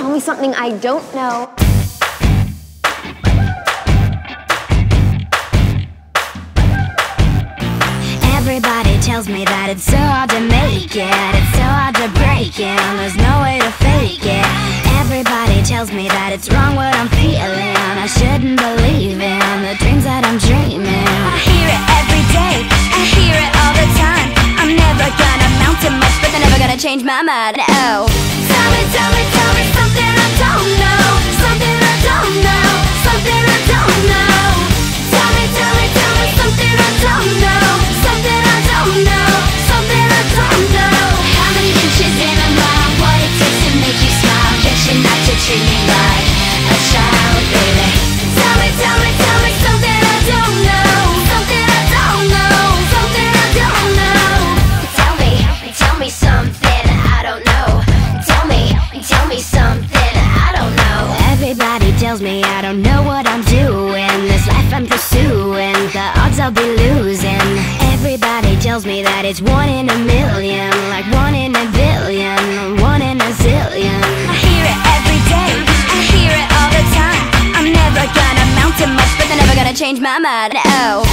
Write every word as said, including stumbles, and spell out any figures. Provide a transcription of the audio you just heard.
tell me something I don't know. Everybody tells me that it's so hard to make it, it's so hard to break it, and there's no way to fake it. Everybody tells me that it's wrong what I'm feeling, I shouldn't believe in the dreams that I'm dreaming. I hear it every day, I hear it all the time. I'm never gonna amount to much, but they're never gonna change my mind. Oh, tell me, tell me, tell me something I don't know, something I don't know, something I don't know. Tell me, tell me, tell me something I don't know, something I don't know, something I don't know. How many inches in a mile? What it takes to make you smile? Get you not to treat me like a child, baby. Tell me, tell me, tell me something I don't know, something I don't know, something I don't know. Tell me, tell me something I don't know. Tell me, tell me something I don't know. Everybody tells me I don't know what I'm doing, this life I'm pursuing, the odds I'll be losing. Everybody tells me that it's one in a million, like one in a billion, one in a zillion. I hear it every day, I hear it all the time. I'm never gonna amount to much, but they're never gonna change my mind. Oh,